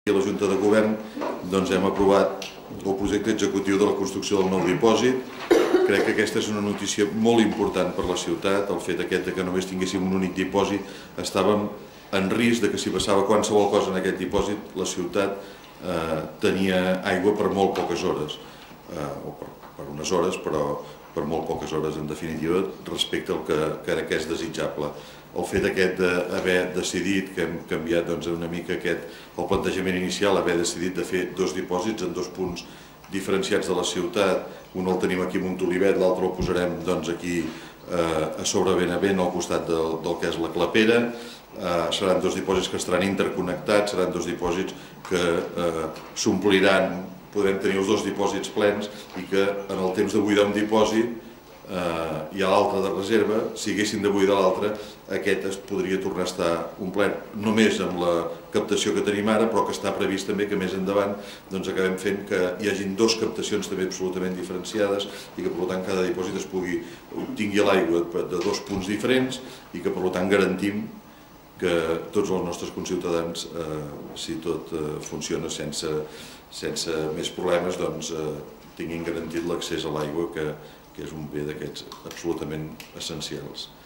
A la Junta de Govern hem aprovat el projecte executiu de la construcció del nou dipòsit. Crec que aquesta és una notícia molt important per la ciutat. El fet que només tinguéssim un únic dipòsit, estàvem en risc de que si passava qualsevol cosa en aquest dipòsit, la ciutat tenia aigua per molt poques hores, o per unes hores, però per molt poques hores en definitiva, respecte al que crec que és desitjable. El fet d'haver decidit, que hem canviat una mica el plantejament inicial, haver decidit de fer dos dipòsits en dos punts diferenciats de la ciutat. Un el tenim aquí a Montolivet, l'altre el posarem aquí a sobre Benavent, al costat del que és la Clapera. Seran dos dipòsits que estaran interconnectats, seran dos dipòsits que s'ompliran, podrem tenir els dos dipòsits plens i que en el temps de buidar un dipòsit hi ha l'altre de reserva. Si haguessin de buidar l'altre, aquest es podria tornar a estar omplert, només amb la captació que tenim ara, però que està previst també que més endavant acabem fent que hi hagin dues captacions també absolutament diferenciades i que per tant cada dipòsit obtingui l'aigua de dos punts diferents i que per tant garantim que tots els nostres conciutadans, si tot funciona sense més problemes, tinguin garantit l'accés a l'aigua, que és un bé d'aquests absolutament essencials.